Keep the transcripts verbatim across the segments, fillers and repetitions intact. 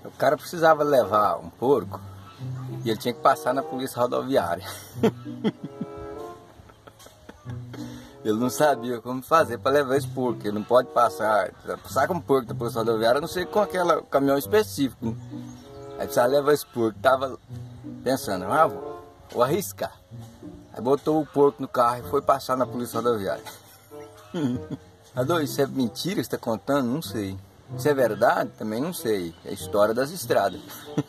O cara precisava levar um porco e ele tinha que passar na polícia rodoviária. Ele não sabia como fazer para levar esse porco. Ele não pode passar, saca um porco da polícia rodoviária, a não sei com aquele caminhão específico, né? Aí precisava levar esse porco. Tava pensando, ah, vou, vou arriscar. Aí botou o porco no carro e foi passar na polícia rodoviária. Adô, isso é mentira que você está contando? Não sei. Isso é verdade? Também não sei. É a história das estradas.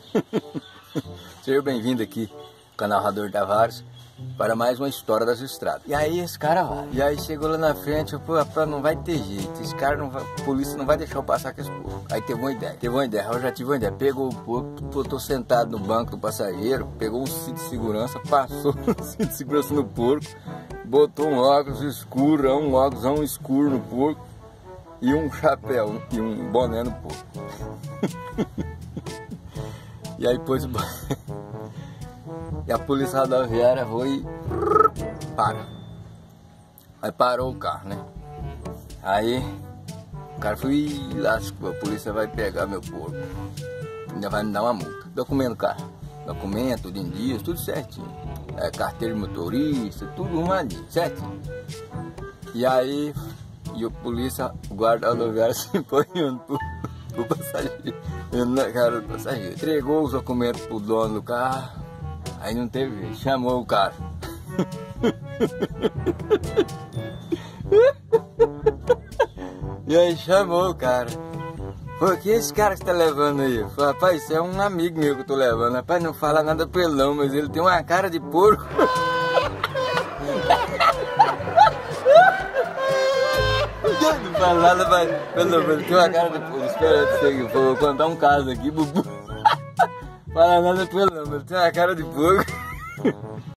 Seja bem-vindo aqui no canal Rador Tavares para mais uma história das estradas. E aí esse cara vai. E aí chegou lá na frente, eu falei, não vai ter jeito. Esse cara não vai, a polícia não vai deixar eu passar com esse porco. Aí teve uma ideia. Teve uma ideia, eu já tive uma ideia. Pegou o porco, botou sentado no banco do passageiro, pegou um cinto de segurança, passou o cinto de segurança no porco, botou um óculos escuro, um óculos escuro no porco e um chapéu e um boné no porco. E aí pôs o boné. E a polícia rodoviária foi e para. Aí parou o carro, né? Aí o cara foi lá, a polícia vai pegar meu porco. Ainda vai me dar uma multa. Documento do carro. Documento, de indício, tudo certinho. É, carteira de motorista, tudo arrumadinho, certinho. E aí, e o polícia, o guarda rodoviário se empunhando pro, pro passageiro, indo na cara do passageiro. Entregou os documentos pro dono do carro. Aí não teve jeito, chamou o cara. E aí chamou o cara. Pô, que esse cara que você tá levando aí? Eu falei, rapaz, isso é um amigo meu que eu tô levando. Rapaz, não fala nada pra ele não, mas ele tem uma cara de porco. Não fala nada, mas pelo menos tem uma cara de porco. Espera aí, vou contar um caso aqui, bubu. Fala nada pra ele não, mas ele tem uma cara de porco.